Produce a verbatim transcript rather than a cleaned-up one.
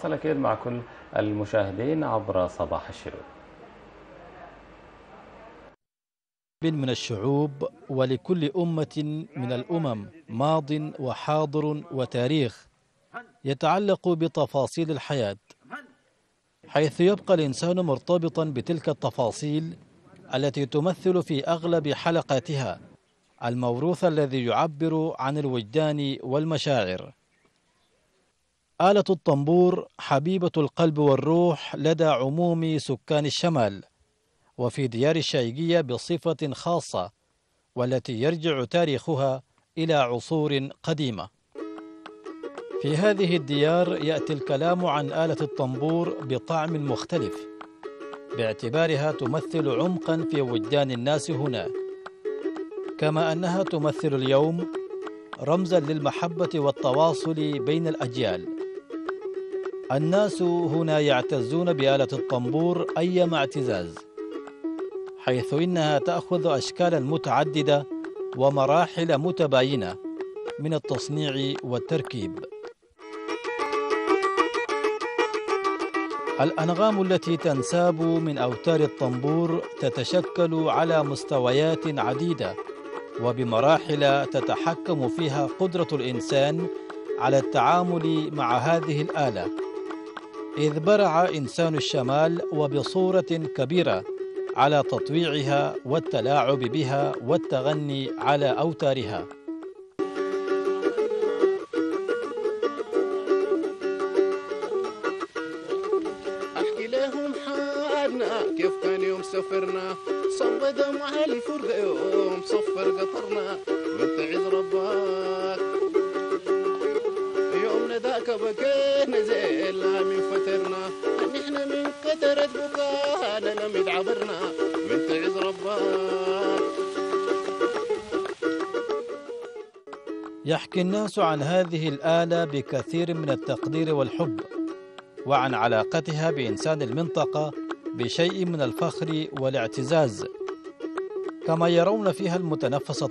أكيد مع كل المشاهدين عبر صباح الشروق. من الشعوب ولكل أمة من الأمم ماض وحاضر وتاريخ يتعلق بتفاصيل الحياة، حيث يبقى الإنسان مرتبطا بتلك التفاصيل التي تمثل في أغلب حلقاتها الموروث الذي يعبر عن الوجدان والمشاعر. آلة الطنبور حبيبة القلب والروح لدى عموم سكان الشمال، وفي ديار الشايقية بصفة خاصة، والتي يرجع تاريخها إلى عصور قديمة. في هذه الديار يأتي الكلام عن آلة الطنبور بطعم مختلف، باعتبارها تمثل عمقا في وجدان الناس هنا، كما أنها تمثل اليوم رمزا للمحبة والتواصل بين الأجيال. الناس هنا يعتزون بآلة الطنبور أيما اعتزاز، حيث إنها تأخذ أشكالا متعددة ومراحل متباينة من التصنيع والتركيب. الأنغام التي تنساب من أوتار الطنبور تتشكل على مستويات عديدة وبمراحل تتحكم فيها قدرة الإنسان على التعامل مع هذه الآلة، إذ برع إنسان الشمال وبصورة كبيرة على تطويعها والتلاعب بها والتغني على أوتارها. أحكي لهم حالنا كيف كان يوم سافرنا، صب دمع الفرقة يوم صفر قطرنا، واتعظ ربك يومنا ذاك بكينا زيلا من فترنا، نحن من كترة بكانا لم يتعبرنا، واتعظ ربك. يحكي الناس عن هذه الآلة بكثير من التقدير والحب، وعن علاقتها بإنسان المنطقة بشيء من الفخر والاعتزاز، كما يرون فيها المتنفس